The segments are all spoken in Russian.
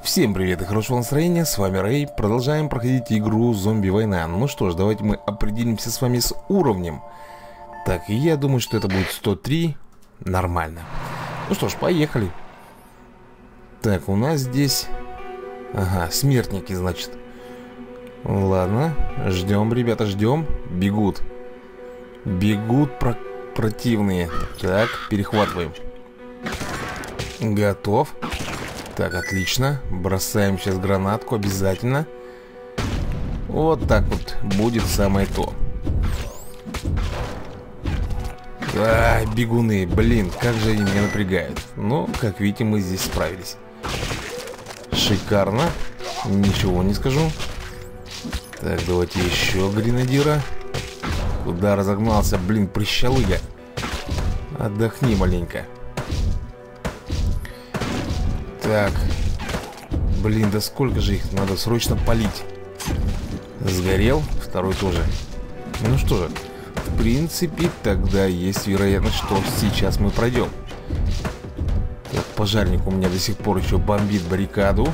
Всем привет и хорошего настроения, с вами Рэй. Продолжаем проходить игру Зомби Война. Ну что ж, давайте мы определимся с вами с уровнем. Так, и я думаю, что это будет 103. Нормально. Ну что ж, поехали. Так, у нас здесь... Ага, смертники, значит. Ладно, ждем, ребята, ждем. Бегут. Бегут противные. Так, перехватываем. Готов. Так, отлично. Бросаем сейчас гранатку обязательно. Вот так вот будет самое то. Бегуны, блин, как же они меня напрягают. Но, как видите, мы здесь справились. Шикарно. Ничего не скажу. Так, давайте еще гренадира. Куда разогнался, блин, прыщалыга. Отдохни маленько. Так. Блин, да сколько же их надо срочно полить. Сгорел, второй тоже. Ну что же, в принципе, тогда есть вероятность, что сейчас мы пройдем. Так, пожарник у меня до сих пор еще бомбит баррикаду.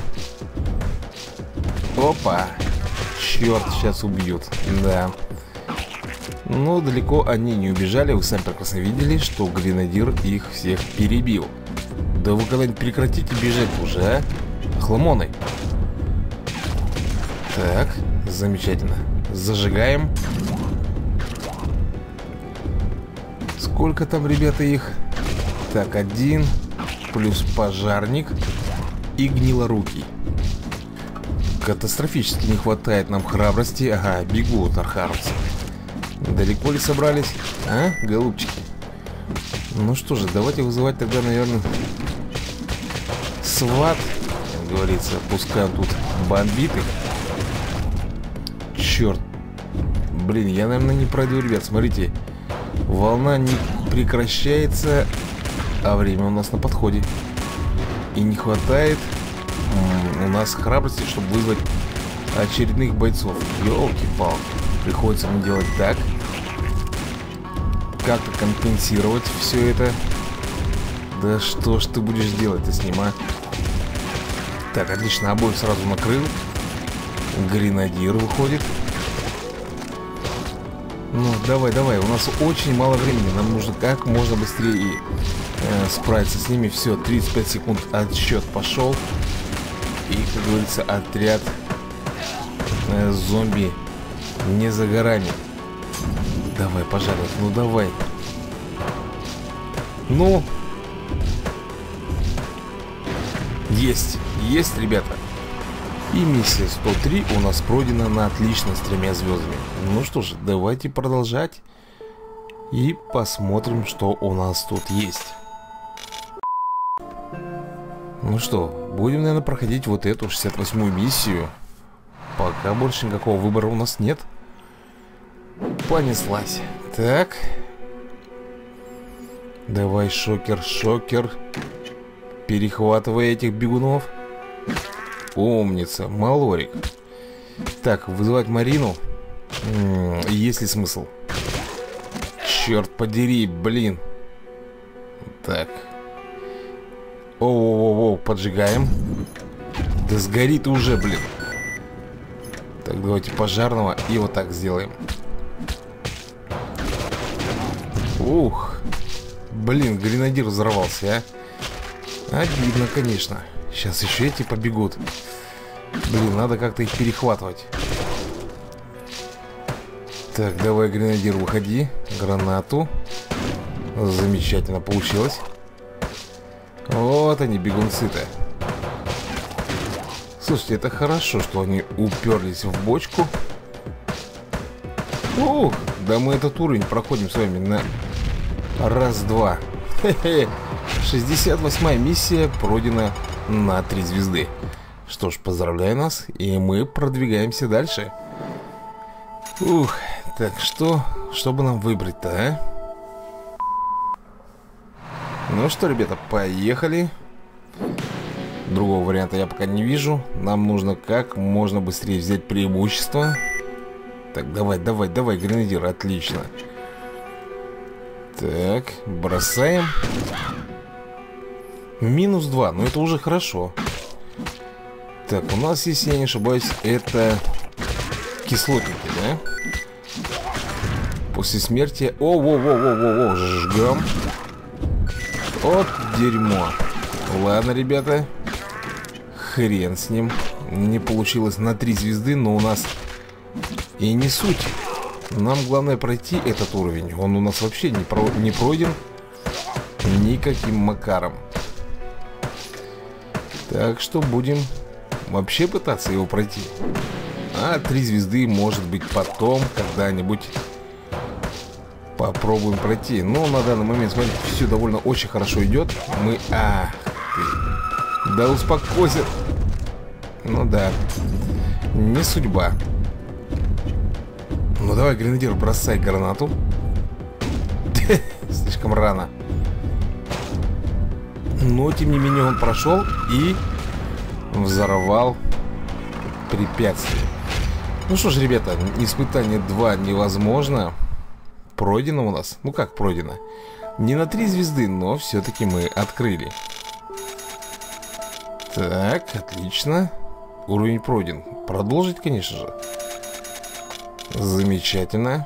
Опа. Черт, сейчас убьют. Да. Но далеко они не убежали. Вы сами прекрасно видели, что гренадир их всех перебил. Да вы когда-нибудь прекратите бежать уже, а? Хламоны. Так, замечательно. Зажигаем. Сколько там, ребята, их? Так, один. Плюс пожарник. И гнилорукий. Катастрофически не хватает нам храбрости. Ага, бегут архаровцы. Далеко ли собрались? А, голубчики? Ну что же, давайте вызывать тогда, наверное... Сват, как говорится, пускай тут бомбит их. Черт. Блин, я, наверное, не пройду, ребят. Смотрите, волна не прекращается, а время у нас на подходе. И не хватает у нас храбрости, чтобы вызвать очередных бойцов. Ёлки-палки. Приходится мне делать так. Как-то компенсировать все это. Да что ж ты будешь делать-то с ним, а? Так, отлично, обоих сразу накрыл. Гренадир выходит. Ну, давай, давай, у нас очень мало времени. Нам нужно как можно быстрее справиться с ними. Все, 35 секунд, отсчет пошел. И, как говорится, отряд зомби не за горами. Давай, пожалуйста, ну давай. Ну... Есть, ребята. И миссия 103 у нас пройдена на отлично с 3 звездами. Ну что ж, давайте продолжать. И посмотрим, что у нас тут есть. Ну что, будем, наверное, проходить вот эту 68-ю миссию. Пока больше никакого выбора у нас нет. Понеслась. Так. Давай, шокер, шокер. Перехватывая этих бегунов. Умница, Малорик. Так, вызывать Марину. Есть ли смысл? Черт подери, блин. Так. О-о-о-о, поджигаем. Да сгори ты уже, блин. Так, давайте пожарного и вот так сделаем. Ух. Блин, гренадир взорвался, а. Обидно, конечно. Сейчас еще эти побегут. Блин, надо как-то их перехватывать. Так, давай, гренадир, выходи. Гранату. Замечательно получилось. Вот они, бегунцы-то. Слушайте, это хорошо, что они уперлись в бочку. Ух, да мы этот уровень проходим с вами на раз-два. Хе-хе. 68-я миссия пройдена на 3 звезды. Что ж, поздравляю нас. И мы продвигаемся дальше. Ух, так что бы нам выбрать-то, а? Ну что, ребята, поехали. Другого варианта я пока не вижу. Нам нужно как можно быстрее взять преимущество. Так, давай, давай, давай, гренадир, отлично. Так, бросаем. -2, ну это уже хорошо. Так, у нас, если я не ошибаюсь, это кислотники, да? После смерти... О, жгам. Вот дерьмо. Ладно, ребята. Хрен с ним. Не получилось на 3 звезды, но у нас и не суть. Нам главное пройти этот уровень. Он у нас вообще не пройден никаким макаром. Так что будем вообще пытаться его пройти. А 3 звезды, может быть, потом когда-нибудь попробуем пройти. Но на данный момент, смотрите, все довольно очень хорошо идет. Мы... Ах ты. Да успокойся. Ну да. Не судьба. Ну давай, гренадер, бросай гранату. Слишком рано. Но, тем не менее, он прошел и взорвал препятствие. Ну что ж, ребята, испытание 2 невозможно. Пройдено у нас. Ну как пройдено? Не на 3 звезды, но все-таки мы открыли. Так, отлично. Уровень пройден. Продолжить, конечно же. Замечательно.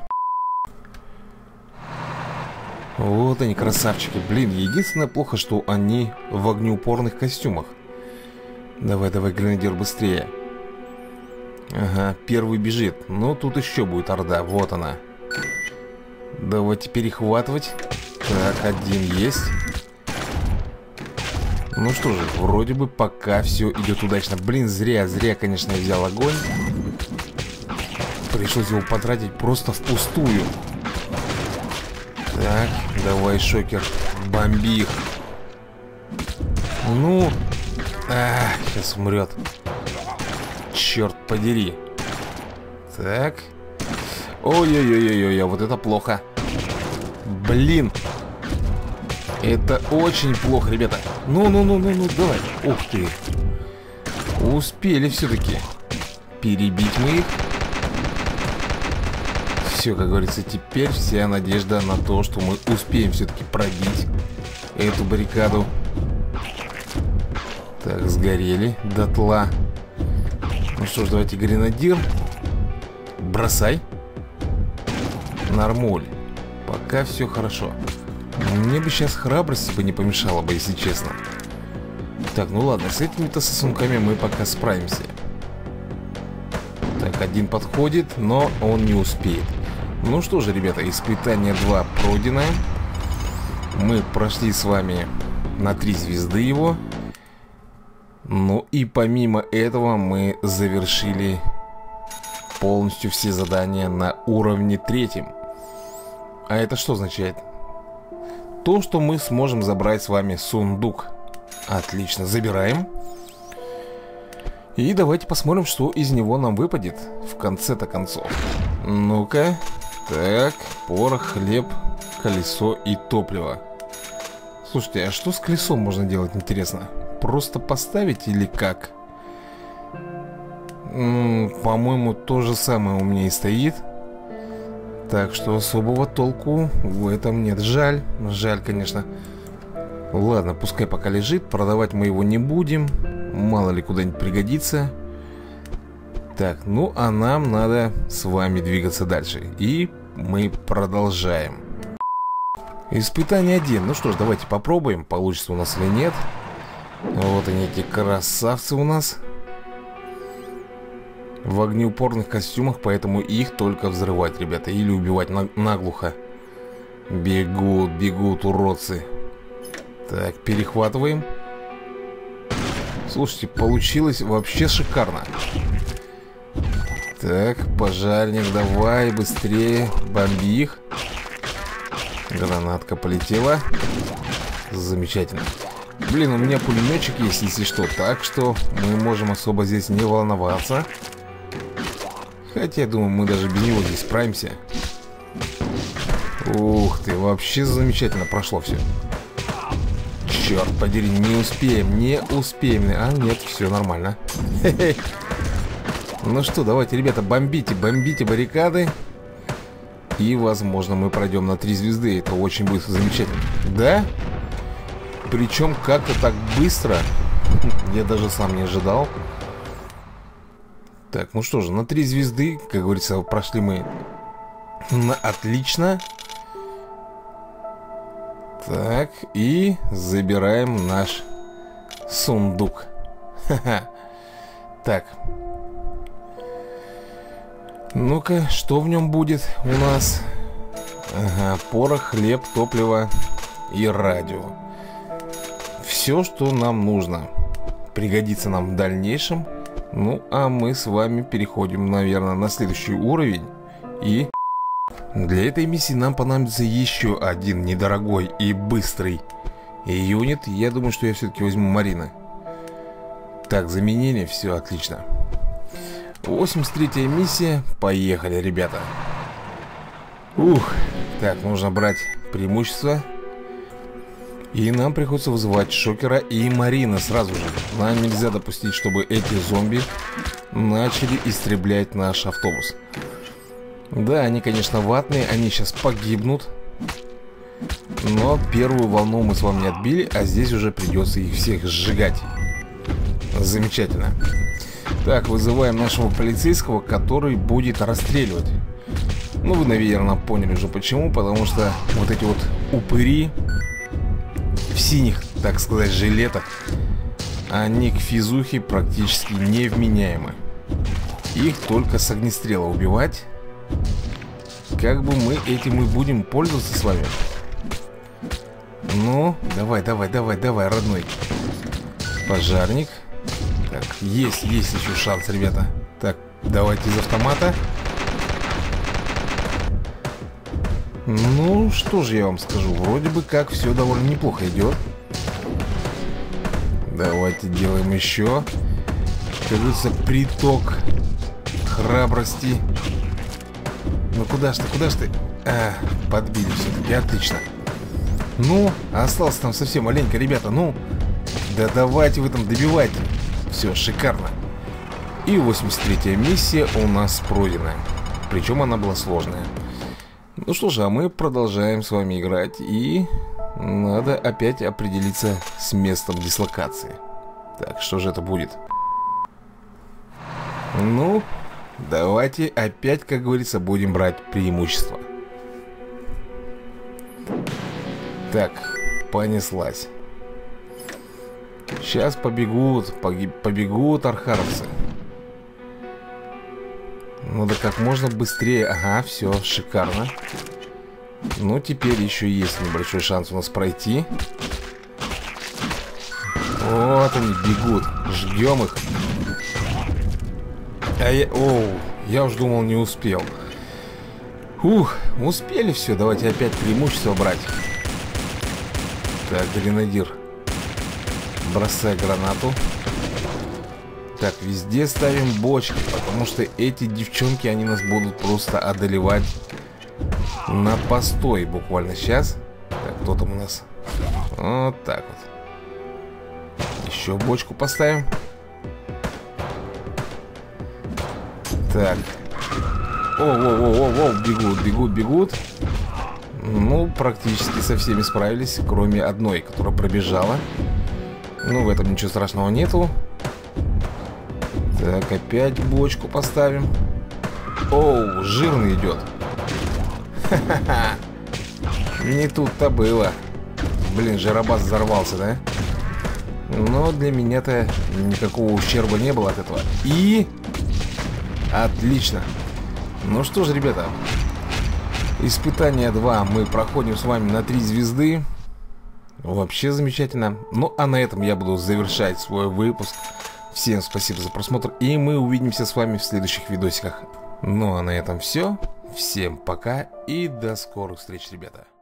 Вот они, красавчики. Блин, единственное плохо, что они в огнеупорных костюмах. Давай, давай, гренадер, быстрее. Ага, первый бежит. Но тут еще будет орда, вот она. Давайте перехватывать. Так, один есть. Ну что же, вроде бы пока все идет удачно. Блин, зря, конечно, я взял огонь. Пришлось его потратить просто впустую. Так, давай, шокер, бомби их. Ну, сейчас умрет. Черт подери. Так. Ой-ой-ой-ой-ой, вот это плохо. Блин. Это очень плохо, ребята. Ну, давай. Ух ты. Успели все-таки. Перебить мы их. Все, как говорится, теперь вся надежда на то, что мы успеем все-таки пробить эту баррикаду. Так, сгорели дотла. Ну что ж, давайте, гренадир. Бросай. Нормуль. Пока все хорошо. Мне бы сейчас храбрости бы не помешало бы, если честно. Так, ну ладно, с этими-то сосунками мы пока справимся. Так, один подходит, но он не успеет. Ну что же, ребята, испытание 2 пройдено. Мы прошли с вами на 3 звезды его. Ну и помимо этого мы завершили полностью все задания на уровне 3. А это что означает? То, что мы сможем забрать с вами сундук. Отлично, забираем. И давайте посмотрим, что из него нам выпадет в конце-то концов. Ну-ка. Так, порох, хлеб, колесо и топливо. Слушайте, а что с колесом можно делать, интересно? Просто поставить или как? По-моему, то же самое у меня и стоит. Так что особого толку в этом нет. Жаль, жаль, конечно. Ладно, пускай пока лежит. Продавать мы его не будем. Мало ли куда-нибудь пригодится. Так, ну а нам надо с вами двигаться дальше. И мы продолжаем. Испытание 1. Ну что ж, давайте попробуем, получится у нас или нет. Вот они, эти красавцы у нас. В огнеупорных костюмах, поэтому их только взрывать, ребята. Или убивать наглухо. Бегут, бегут, уродцы. Так, перехватываем. Слушайте, получилось вообще шикарно. Так, пожарник, давай, быстрее, бомби их. Гранатка полетела. Замечательно. Блин, у меня пулеметчик есть, если что. Так что мы можем особо здесь не волноваться. Хотя, я думаю, мы даже без него здесь справимся. Ух ты, вообще замечательно прошло все. Черт подери, не успеем, не успеем. А, нет, все нормально. Хе-хе. Ну что, давайте, ребята, бомбите, бомбите баррикады. И, возможно, мы пройдем на 3 звезды. Это очень будет замечательно. Да? Причем как-то так быстро. Я даже сам не ожидал. Так, ну что же, на 3 звезды, как говорится, прошли мы отлично. Так, и забираем наш сундук. Ха-ха. Так. Ну-ка, что в нем будет у нас? Ага, порох, хлеб, топливо и радио. Все, что нам нужно. Пригодится нам в дальнейшем. Ну, а мы с вами переходим, наверное, на следующий уровень. И для этой миссии нам понадобится еще один недорогой и быстрый юнит. Я думаю, что я все-таки возьму Марина. Так, заменили, все отлично. 83-я миссия. Поехали, ребята. Ух. Так, нужно брать преимущество. И нам приходится вызывать Шокера и Марина сразу же. Нам нельзя допустить, чтобы эти зомби начали истреблять наш автобус. Да, они, конечно, ватные, они сейчас погибнут. Но первую волну мы с вами отбили, а здесь уже придется их всех сжигать. Замечательно. Так, вызываем нашего полицейского, который будет расстреливать. Ну, вы, наверное, поняли уже почему. Потому что вот эти вот упыри в синих, так сказать, жилетах, они к физухе практически невменяемы. Их только с огнестрела убивать. Как бы мы этим и будем пользоваться с вами. Ну, давай, родной. Пожарник. Так, есть еще шанс, ребята. Так, давайте из автомата. Ну, что же я вам скажу. Вроде бы как все довольно неплохо идет. Давайте делаем еще. Как говорится, приток храбрости. Ну куда ж ты? Подбили все-таки, отлично. Ну, осталось там совсем маленько, ребята. Ну, да давайте вы там добивайте. Все, шикарно. И 83-я миссия у нас пройдена. Причем она была сложная. Ну что же, а мы продолжаем с вами играть. И надо опять определиться с местом дислокации. Так, что же это будет? Ну, давайте опять, как говорится, будем брать преимущество. Так, понеслась. Сейчас побегут архаровцы. Надо как можно быстрее. Ага, все, шикарно. Ну, теперь еще есть небольшой шанс у нас пройти. Вот они бегут. Ждем их. Я уж думал, не успел. Ух, успели все. Давайте опять преимущество брать. Так, гренадир, бросай гранату. Так, везде ставим бочки, потому что эти девчонки, они нас будут просто одолевать на постой буквально сейчас. Так, кто там у нас? Вот так вот. Еще бочку поставим. Так. Бегут. Ну, практически со всеми справились, кроме одной, которая пробежала. Ну, в этом ничего страшного нету. Так, опять бочку поставим. Оу, жирный идет. Ха-ха-ха. Не тут-то было. Блин, жиробас взорвался, да? Но для меня-то никакого ущерба не было от этого. И... отлично. Ну что же, ребята, испытание 2 мы проходим с вами на 3 звезды. Вообще замечательно. Ну а на этом я буду завершать свой выпуск. Всем спасибо за просмотр, и мы увидимся с вами в следующих видосиках. Ну а на этом все. Всем пока и до скорых встреч, ребята.